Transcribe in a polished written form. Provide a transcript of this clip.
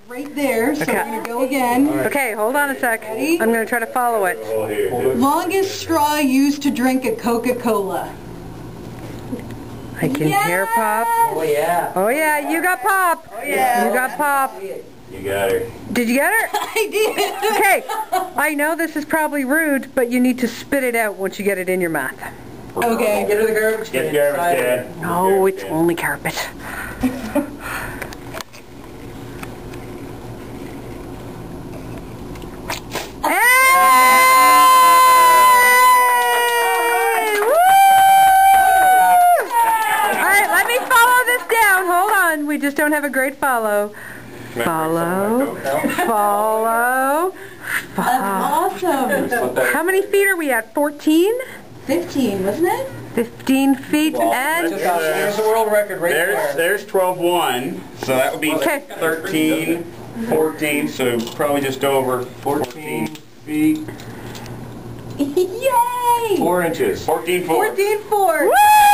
right there, so we're going to go again. Okay, hold on a sec. Ready? I'm going to try to follow it. Longest straw used to drink a Coca-Cola. I can hear Pop. Oh yeah. Oh yeah, you got Pop. Oh yeah. You got Pop. You got her. Did you get her? I did. Okay, I know this is probably rude, but you need to spit it out once you get it in your mouth. Okay. Get her the garbage Get can. the garbage can. No, it's only carpet. Hey! Woo! Alright, let me follow this down. Hold on, we just don't have a great follow. Follow. Follow. That's awesome. How many feet are we at? 14? 15, wasn't it? 15 feet and... There's the world record right there. There's 12-1, so that would be Okay. 13, 14, so probably just over 14 feet. Yay! 4 inches. 14-4. 14-4. Woo!